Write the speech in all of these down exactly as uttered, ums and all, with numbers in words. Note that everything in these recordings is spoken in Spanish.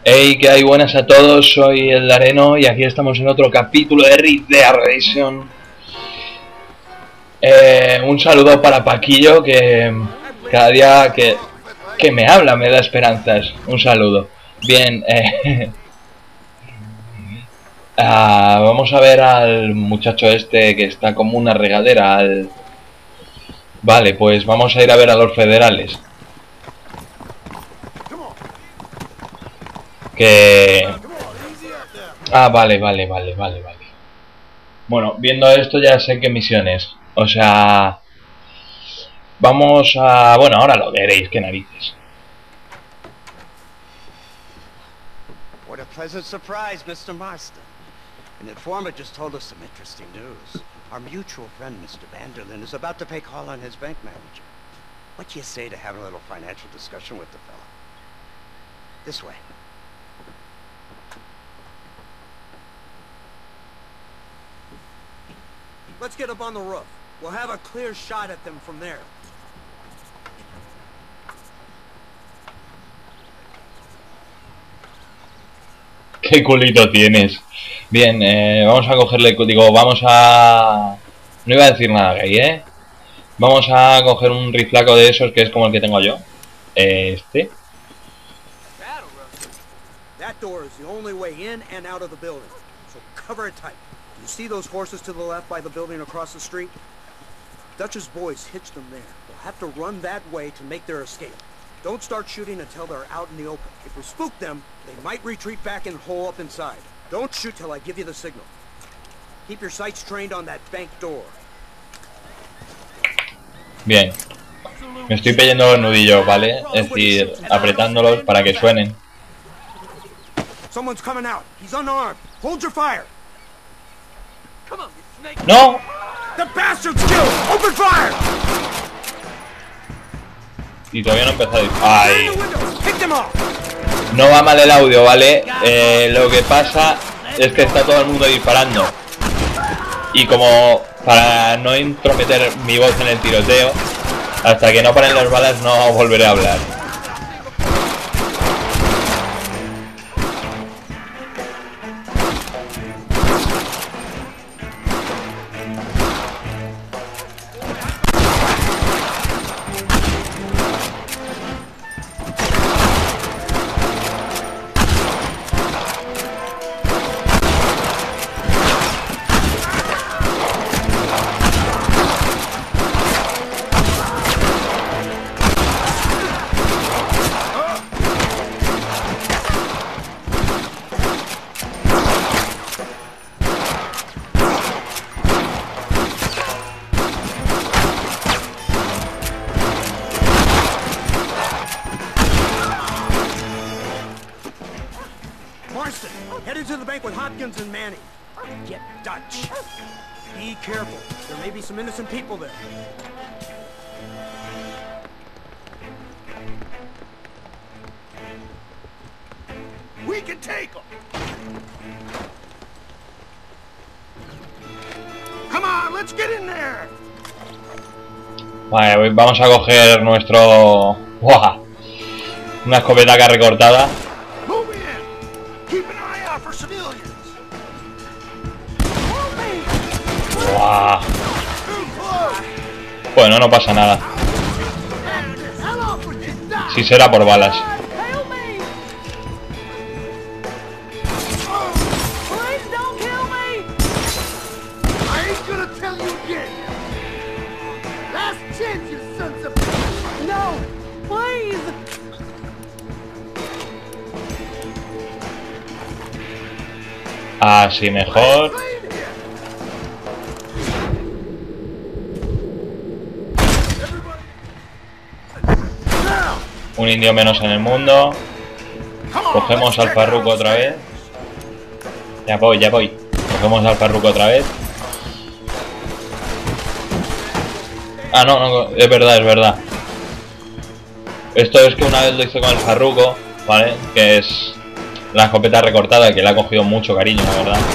Hey, ¿qué hay? Buenas a todos, soy el Dareno y aquí estamos en otro capítulo de Red Dead Redemption. Eh, un saludo para Paquillo, que cada día que, que me habla me da esperanzas. Un saludo. Bien, eh, ah, vamos a ver al muchacho este que está como una regadera. Al... Vale, pues vamos a ir a ver a los federales. Que... Ah, vale, vale, vale, vale, vale. Bueno, viendo esto ya sé qué misiones. O sea... Vamos a... Bueno, ahora lo veréis, qué narices. What a pleasant surprise, Mister Marston. An informant just told us some interesting news. Our mutual friend, Mister Vanderlyn, is about to pay call on his bank manager. What do you say to having a little financial discussion with the fellow? This way. Let's get up on the roof. We'll have a clear shot at them from there. ¿Qué culito tienes? Bien, eh, vamos a cogerle... Digo, vamos a... No iba a decir nada gay, ¿eh? Vamos a coger un riflaco de esos que es como el que tengo yo. Este. That door is the only way in and out of the building. So cover it tight. You see those horses to the left by the building across the street? Dutch's boys hitched them there. They'll have to run that way to make their escape. Don't start shooting until they're out in the open. If we spook them, they might retreat back and hole up inside. Don't shoot till I give you the signal. Keep your sights trained on that bank door. Bien. Me estoy pillando los nudillos, ¿vale? Es decir, apretándolos para que suenen. Someone's coming out. He's unarmed. Hold your fire. ¡No! The bastard's killed. Open fire. Y todavía no he empezado. ¡Ay! Pick them off. No va mal el audio, ¿vale? Eh, lo que pasa es que está todo el mundo disparando. Y como para no intrometer mi voz en el tiroteo, hasta que no paren las balas no volveré a hablar. Marston, head into the bank with Hopkins and Manning. Get Dutch. Be careful. There may be some innocent people there. We can take them. Come on, let's get in there. Vale, vamos a coger nuestro... ¡Buah! Una escopeta recortada. ¡Buah! Bueno, no pasa nada. Si será por balas. Así mejor. Un indio menos en el mundo. Cogemos al Farruko otra vez. Ya voy, ya voy. Cogemos al Farruko otra vez. Ah, no, no, es verdad, es verdad. Esto es que una vez lo hice con el Farruko, ¿vale? Que es la escopeta recortada, que le ha cogido mucho cariño, la verdad.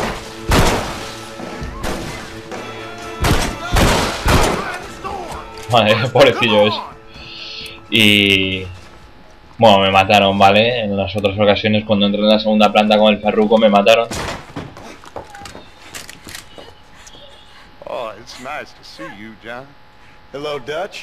Vale, pobrecillo es. Y... Bueno, me mataron, ¿vale? En las otras ocasiones cuando entré en la segunda planta con el farruco me mataron. Oh, it's nice to see you, John. Hello, Dutch.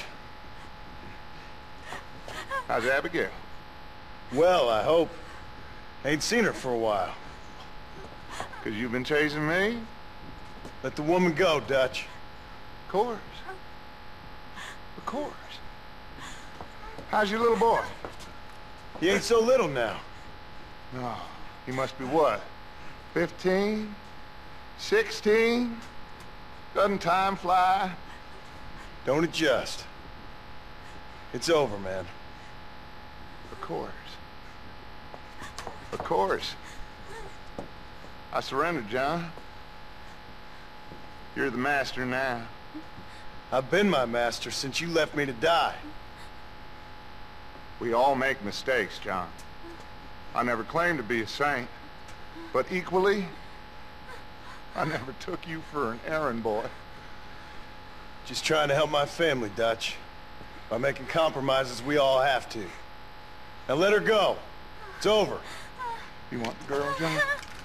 How's Abigail? Well, I hope. Ain't seen her for a while. Cause you've been chasing me? Let the woman go, Dutch. Of course. Of course. How's your little boy? He ain't so little now. No, he must be what? Fifteen? Sixteen? Doesn't time fly? Don't adjust. It's over, man. Of course. Of course. I surrendered, John. You're the master now. I've been my master since you left me to die. We all make mistakes, John. I never claimed to be a saint, but equally, I never took you for an errand boy. Just trying to help my family, Dutch. By making compromises we all have to. Now let her go. It's over. You want the girl, John?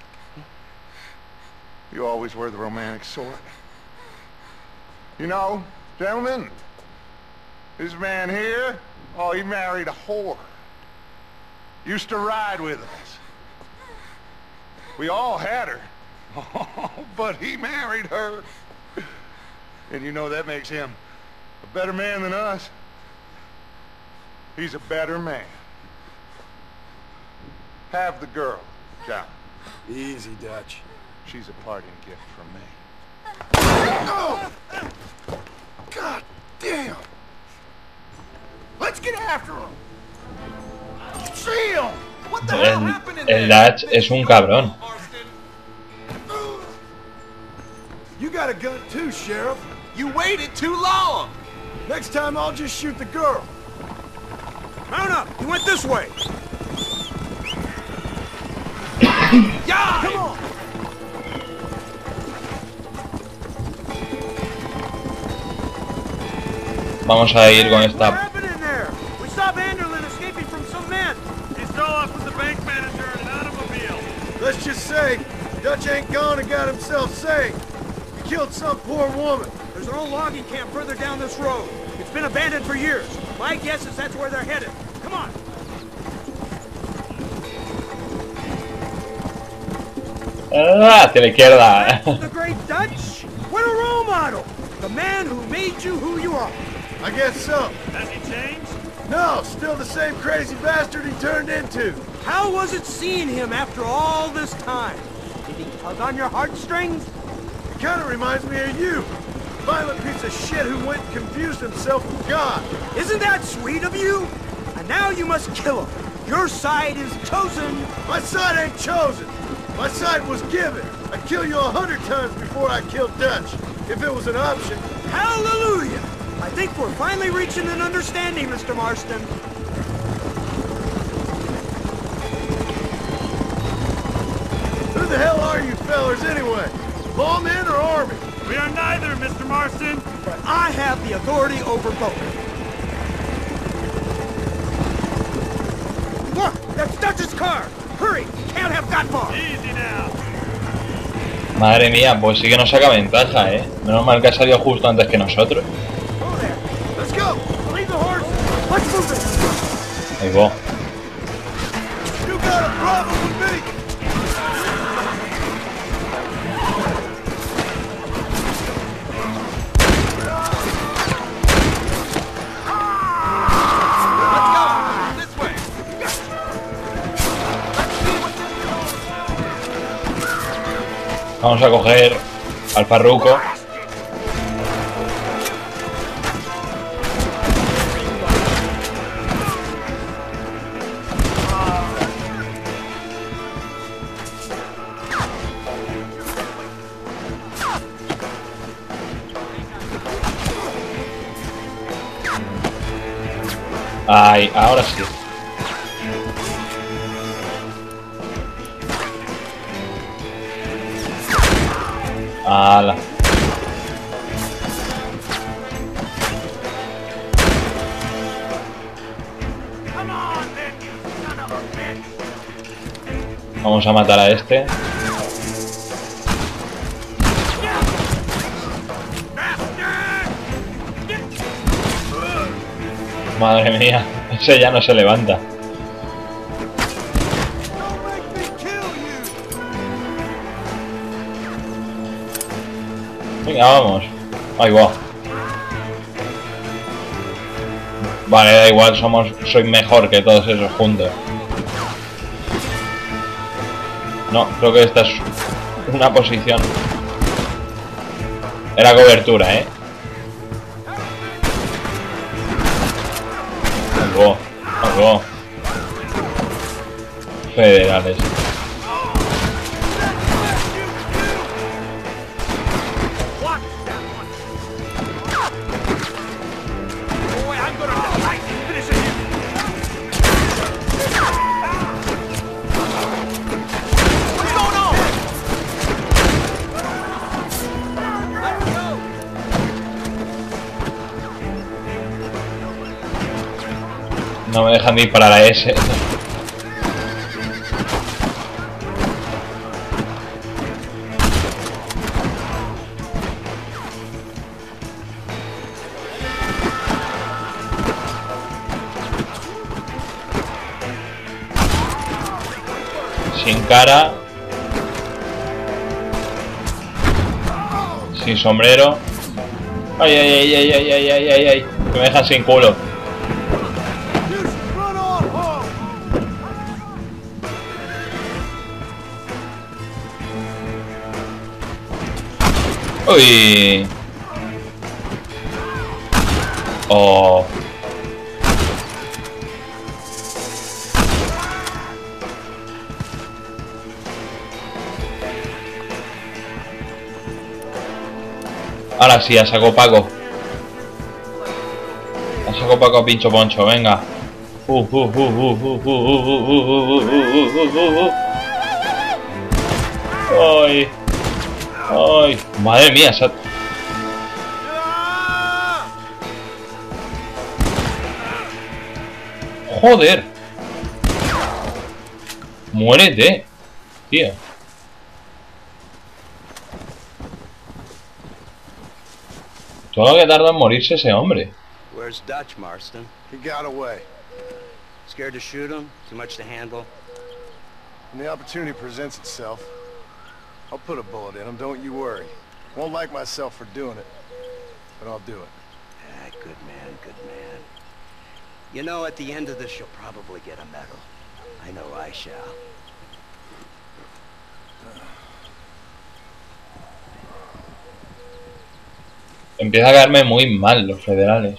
You always were the romantic sort. You know, gentlemen, this man here, oh, he married a whore. Used to ride with us. We all had her. Oh, but he married her. And you know that makes him a better man than us. He's a better man. Have the girl, John. Easy, Dutch. She's a parting gift from me. Oh! God damn! Let's get after him! See him! What the hell happened in El there? Dutch es un cabrón. You got a gun too, Sheriff. You waited too long! Next time I'll just shoot the girl. Mount up! He went this way! Yeah! Come on! Vamos a ir con What esta. happened in there? We saw Vanderlyn escaping from some men. He stole off with the bank manager in an automobile. Let's just say, Dutch ain't gone and got himself saved. He killed some poor woman. There's an old logging camp further down this road. It's been abandoned for years. My guess is that's where they're headed. Come on! Ah, hacia la izquierda. The great Dutch? What a role model! The man who made you who you are. I guess so. Has he changed? No, still the same crazy bastard he turned into. How was it seeing him after all this time? Did he tug on your heartstrings? It kind of reminds me of you. Violent piece of shit who went and confused himself with God. Isn't that sweet of you? And now you must kill him. Your side is chosen. My side ain't chosen. My side was given. I'd kill you a hundred times before I killed Dutch, if it was an option. Hallelujah! I think we're finally reaching an understanding, Mister Marston. Who the hell are you fellers anyway? Lawmen or army? We are neither, Mister Marston. But I have the authority over both. Look! That's Dutch's car! Hurry! Can't have got far! Easy now. Madre mía, pues sí que nos saca ventaja, eh. Menos mal que ha salido justo antes que nosotros. Go there. Let's go. Leave the horse. Let's move it! Ahí va. You got a problem with me? Vamos a coger al farruco. Ay, ahora sí. Ala. Come on, then, you Vamos a matar a este. Madre mía, ese ya no se levanta. Venga, vamos. Ahí va. Vale, da igual, somos, soy mejor que todos esos juntos. No, creo que esta es una posición. Era cobertura, ¿eh? Algo, algo. Federales. No me dejan disparar a ese. Sin cara. Sin sombrero. Ay, ay, ay, ay, ay, ay, ay, ay, ay. Que me dejan sin culo. Uy. Oh. Ahora sí, a saco Paco. A saco Paco a pincho poncho, venga. Uh, uh, uh, uh, uh, uh, uh, uh, uh, uh, uh. Ay. Ay, madre mía, esa... Joder. Muérete, tío. Todo lo que tarda en morirse ese hombre. Where's Dutch, Marston? He got away. Scared to shoot him? Too much to handle? When the opportunity presents itself, I'll put a bullet in him, don't you worry. Won't like myself for doing it, but I'll do it. Ah, good man, good man. You know, at the end of this, you'll probably get a medal. I know I shall. Empieza a caerme muy mal los federales.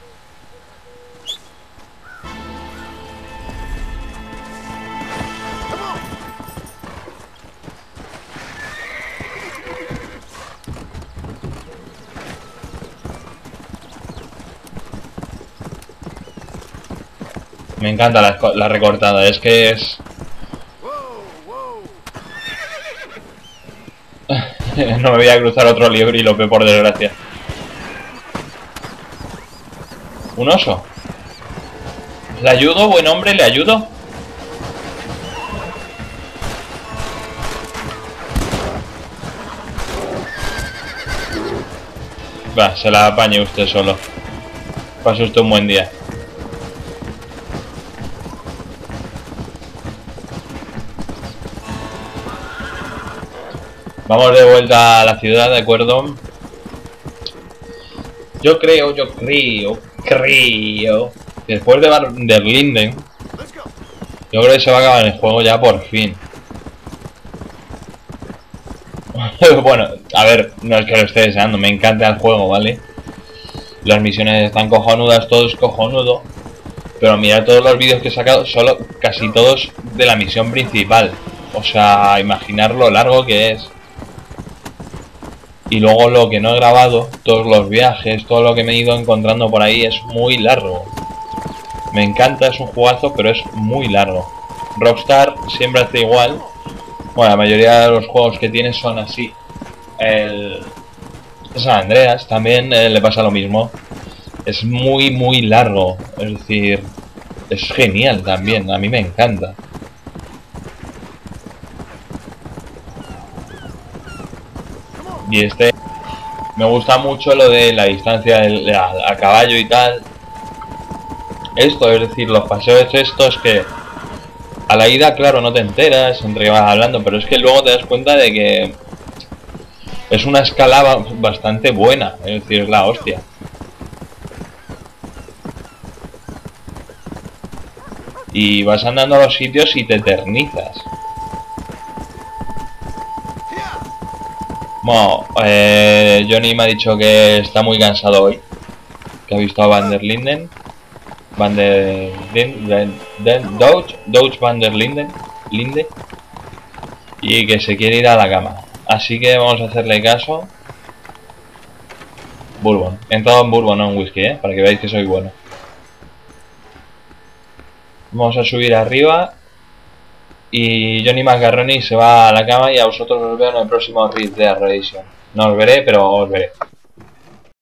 Me encanta la, la recortada, es que es... No me voy a cruzar otro liebre y lo veo por desgracia. Un oso. ¿Le ayudo, buen hombre? ¿Le ayudo? Va, se la apañe usted solo. Pase usted un buen día. Vamos de vuelta a la ciudad, ¿de acuerdo? Yo creo, yo creo, creo... Después de Der Linden, yo creo que se va a acabar el juego ya por fin. Bueno, a ver, no es que lo esté deseando, me encanta el juego, ¿vale? Las misiones están cojonudas, todo es cojonudo. Pero mirad todos los vídeos que he sacado, solo casi todos de la misión principal. O sea, imaginar lo largo que es. Y luego lo que no he grabado, todos los viajes, todo lo que me he ido encontrando por ahí es muy largo. Me encanta, es un jugazo, pero es muy largo. Rockstar siempre hace igual. Bueno, la mayoría de los juegos que tiene son así. El San Andreas también eh, le pasa lo mismo. Es muy, muy largo. Es decir, es genial también, a mí me encanta. Y este me gusta mucho lo de la distancia del, a, a caballo y tal. Esto, es decir, los paseos estos que a la ida, claro, no te enteras entre que vas hablando, pero es que luego te das cuenta de que es una escala bastante buena, es decir, es la hostia. Y vas andando a los sitios y te eternizas. Bueno, eh, Johnny me ha dicho que está muy cansado hoy, que ha visto a Van der Linden, Van der Linden, Dodge, Dodge Van der Linden, Linde, y que se quiere ir a la cama. Así que vamos a hacerle caso. Bourbon, he entrado en Bourbon, no en whisky, eh, para que veáis que soy bueno. Vamos a subir arriba. Y Johnny Macaroni se va a la cama y a vosotros os veo en el próximo Red Dead Redemption. No os veré, pero os veré.